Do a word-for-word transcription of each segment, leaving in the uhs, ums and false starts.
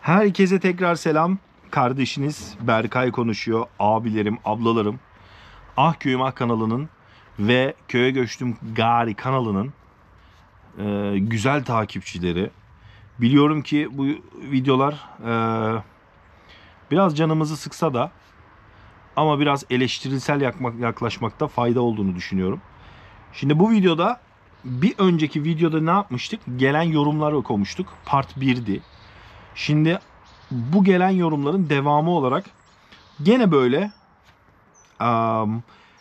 Herkese tekrar selam. Kardeşiniz Berkay konuşuyor. Abilerim, ablalarım. Ah Köyüm Ah kanalının ve Köye Göçtüm Gari kanalının e, güzel takipçileri. Biliyorum ki bu videolar e, biraz canımızı sıksa da ama biraz eleştirisel yakmak, yaklaşmakta fayda olduğunu düşünüyorum. Şimdi bu videoda bir önceki videoda ne yapmıştık? Gelen yorumları okumuştuk. Part bir'di. Şimdi bu gelen yorumların devamı olarak gene böyle um,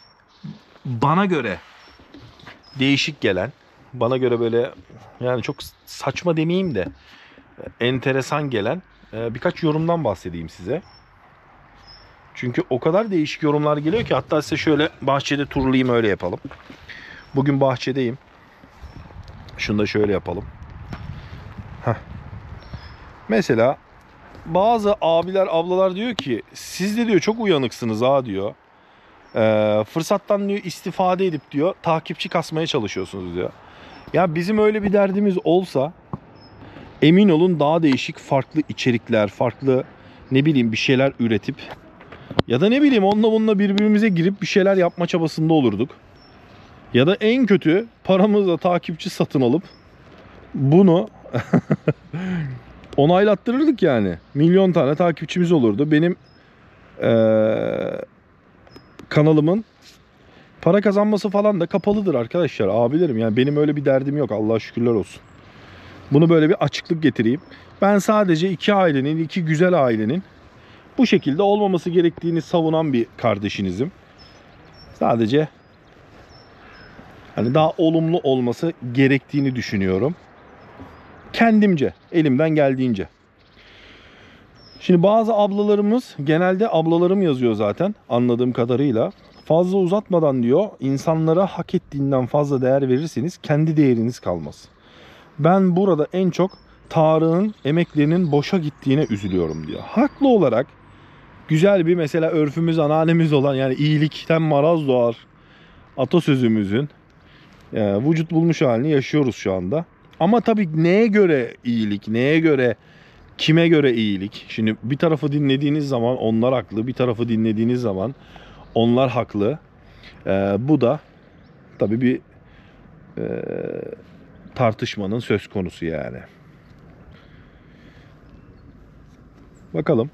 bana göre değişik gelen, bana göre böyle yani çok saçma demeyeyim de enteresan gelen birkaç yorumdan bahsedeyim size. Çünkü o kadar değişik yorumlar geliyor ki hatta size şöyle bahçede turlayayım, öyle yapalım. Bugün bahçedeyim. Şunu da şöyle yapalım. Heh. Mesela bazı abiler, ablalar diyor ki siz de diyor çok uyanıksınız ha diyor. Ee, fırsattan diyor istifade edip diyor takipçi kasmaya çalışıyorsunuz diyor. Ya bizim öyle bir derdimiz olsa emin olun daha değişik farklı içerikler, farklı ne bileyim bir şeyler üretip ya da ne bileyim onunla bununla birbirimize girip bir şeyler yapma çabasında olurduk. Ya da en kötü paramızla takipçi satın alıp bunu onaylattırırdık yani. Milyon tane takipçimiz olurdu. Benim ee, kanalımın para kazanması falan da kapalıdır arkadaşlar, abilerim. Yani benim öyle bir derdim yok, Allah'a şükürler olsun. Bunu böyle bir açıklık getireyim. Ben sadece iki ailenin, iki güzel ailenin bu şekilde olmaması gerektiğini savunan bir kardeşinizim. Sadece hani daha olumlu olması gerektiğini düşünüyorum. Kendimce, elimden geldiğince. Şimdi bazı ablalarımız, genelde ablalarım yazıyor zaten anladığım kadarıyla. Fazla uzatmadan diyor, insanlara hak ettiğinden fazla değer verirseniz kendi değeriniz kalmaz. Ben burada en çok Tarık'ın emeklerinin boşa gittiğine üzülüyorum diyor. Haklı olarak güzel bir mesela örfümüz, anneannemiz olan yani iyilikten maraz doğar atasözümüzün e, vücut bulmuş halini yaşıyoruz şu anda. Ama tabii neye göre iyilik, neye göre, kime göre iyilik? Şimdi bir tarafı dinlediğiniz zaman onlar haklı, bir tarafı dinlediğiniz zaman onlar haklı. Ee, bu da tabii bir e, tartışmanın söz konusu yani. Bakalım.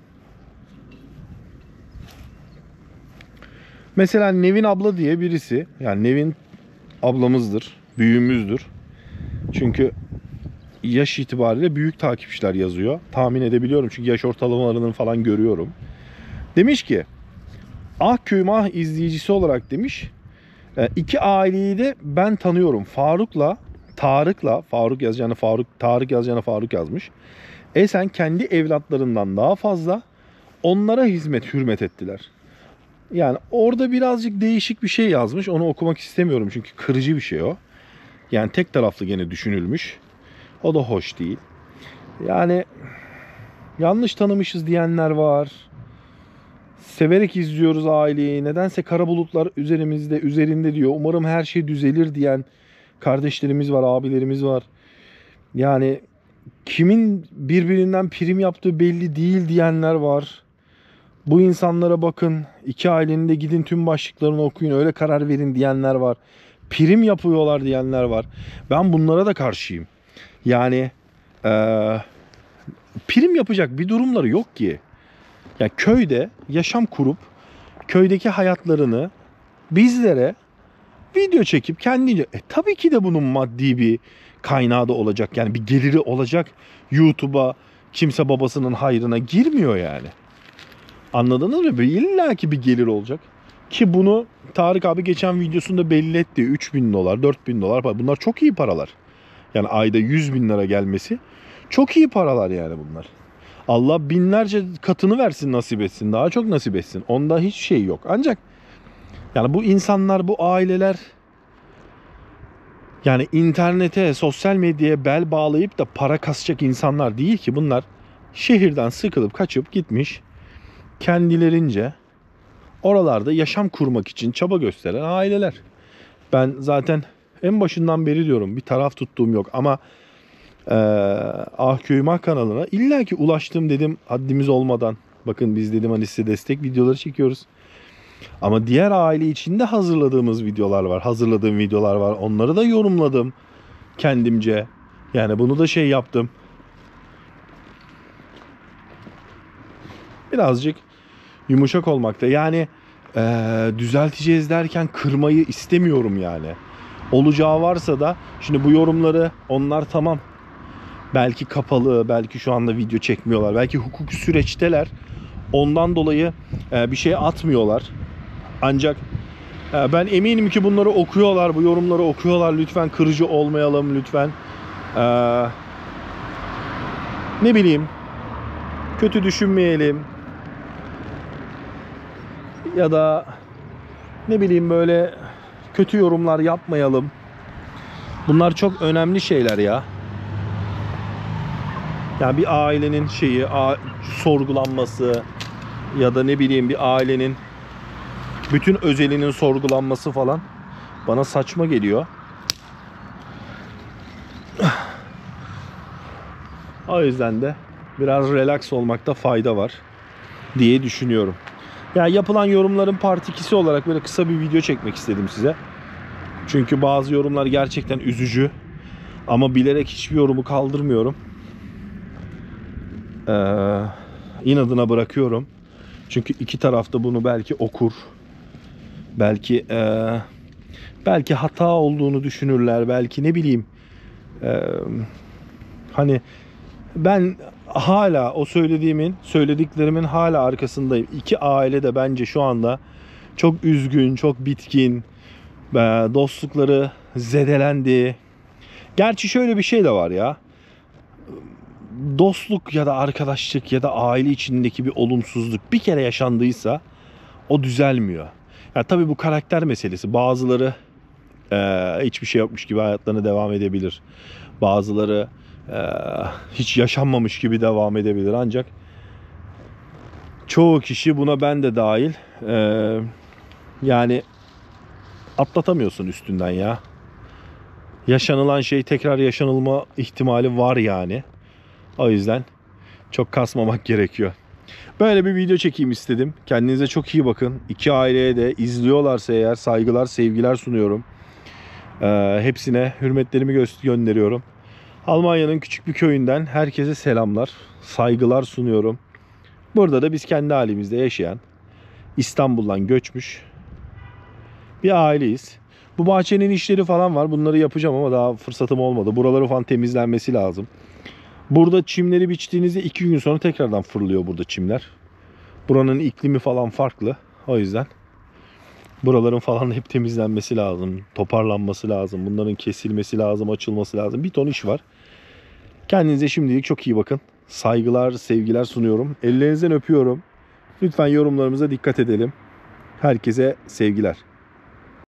Mesela Nevin abla diye birisi, yani Nevin ablamızdır, büyüğümüzdür. Çünkü yaş itibariyle büyük takipçiler yazıyor. Tahmin edebiliyorum çünkü yaş ortalamalarını falan görüyorum. Demiş ki, Ah Köyüm Ah izleyicisi olarak demiş, iki aileyi de ben tanıyorum. Faruk'la, Tarık'la, Faruk yazacağına Faruk, Tarık yazacağına Faruk yazmış. E sen kendi evlatlarından daha fazla onlara hizmet, hürmet ettiler. Yani orada birazcık değişik bir şey yazmış. Onu okumak istemiyorum çünkü kırıcı bir şey o. Yani tek taraflı gene düşünülmüş. O da hoş değil. Yani yanlış tanımışız diyenler var. Severek izliyoruz aileyi. Nedense kara bulutlar üzerimizde, üzerinde diyor. Umarım her şey düzelir diyen kardeşlerimiz var, abilerimiz var. Yani kimin birbirinden prim yaptığı belli değil diyenler var. Bu insanlara bakın, iki ailenin de gidin tüm başlıklarını okuyun, öyle karar verin diyenler var. Prim yapıyorlar diyenler var. Ben bunlara da karşıyım. Yani ee, prim yapacak bir durumları yok ki. Ya köyde yaşam kurup köydeki hayatlarını bizlere video çekip kendince, e, tabii ki de bunun maddi bir kaynağı da olacak. Yani bir geliri olacak. YouTube'a kimse babasının hayrına girmiyor yani. Anladınız mı? İlla ki bir gelir olacak. Ki bunu Tarık abi geçen videosunda belli etti. üç bin dolar, dört bin dolar. Bunlar çok iyi paralar. Yani ayda yüz bin lira gelmesi çok iyi paralar yani bunlar. Allah binlerce katını versin, nasip etsin. Daha çok nasip etsin. Onda hiç şey yok. Ancak yani bu insanlar, bu aileler yani internete, sosyal medyaya bel bağlayıp da para kasacak insanlar değil ki. Bunlar şehirden sıkılıp kaçıp gitmiş, kendilerince oralarda yaşam kurmak için çaba gösteren aileler. Ben zaten en başından beri diyorum, bir taraf tuttuğum yok ama Ee, Ah Köyüm Ah kanalına illa ki ulaştım dedim haddimiz olmadan. Bakın biz dedim hani size destek videoları çekiyoruz. Ama diğer aile içinde hazırladığımız videolar var. Hazırladığım videolar var. Onları da yorumladım kendimce. Yani bunu da şey yaptım. Birazcık yumuşak olmakta. Yani ee, düzelteceğiz derken kırmayı istemiyorum yani. Olacağı varsa da şimdi bu yorumları onlar tamam. Belki kapalı, belki şu anda video çekmiyorlar. Belki hukuki süreçteler. Ondan dolayı e, bir şey atmıyorlar. Ancak e, ben eminim ki bunları okuyorlar, bu yorumları okuyorlar. Lütfen kırıcı olmayalım, lütfen. E, ne bileyim, kötü düşünmeyelim. Ya da ne bileyim böyle kötü yorumlar yapmayalım. Bunlar çok önemli şeyler ya. Yani bir ailenin şeyi, a, sorgulanması ya da ne bileyim bir ailenin bütün özelinin sorgulanması falan bana saçma geliyor. O yüzden de biraz relax olmakta fayda var diye düşünüyorum. Yani yapılan yorumların part ikisi olarak böyle kısa bir video çekmek istedim size. Çünkü bazı yorumlar gerçekten üzücü. Ama bilerek hiçbir yorumu kaldırmıyorum. Ee, inadına bırakıyorum. Çünkü iki tarafta bunu belki okur. Belki e, belki hata olduğunu düşünürler. Belki ne bileyim. E, hani ben hala o söylediğimin, söylediklerimin hala arkasındayım. İki aile de bence şu anda çok üzgün, çok bitkin. Dostlukları zedelendi. Gerçi şöyle bir şey de var ya. Dostluk ya da arkadaşlık ya da aile içindeki bir olumsuzluk bir kere yaşandıysa o düzelmiyor. Yani tabii bu karakter meselesi. Bazıları e, hiçbir şey yokmuş gibi hayatlarına devam edebilir. Bazıları e, hiç yaşanmamış gibi devam edebilir. Ancak çoğu kişi, buna ben de dahil, e, yani atlatamıyorsun üstünden ya. Yaşanılan şey tekrar yaşanılma ihtimali var yani. O yüzden çok kasmamak gerekiyor. Böyle bir video çekeyim istedim. Kendinize çok iyi bakın. İki aileye de izliyorlarsa eğer saygılar, sevgiler sunuyorum. Ee, hepsine hürmetlerimi gö- gönderiyorum. Almanya'nın küçük bir köyünden herkese selamlar, saygılar sunuyorum. Burada da biz kendi halimizde yaşayan, İstanbul'dan göçmüş bir aileyiz. Bu bahçenin işleri falan var. Bunları yapacağım ama daha fırsatım olmadı. Buraları falan temizlenmesi lazım. Burada çimleri biçtiğinizde iki gün sonra tekrardan fırlıyor burada çimler. Buranın iklimi falan farklı. O yüzden buraların falan hep temizlenmesi lazım. Toparlanması lazım. Bunların kesilmesi lazım, açılması lazım. Bir ton iş var. Kendinize şimdilik çok iyi bakın. Saygılar, sevgiler sunuyorum. Ellerinizden öpüyorum. Lütfen yorumlarımıza dikkat edelim. Herkese sevgiler.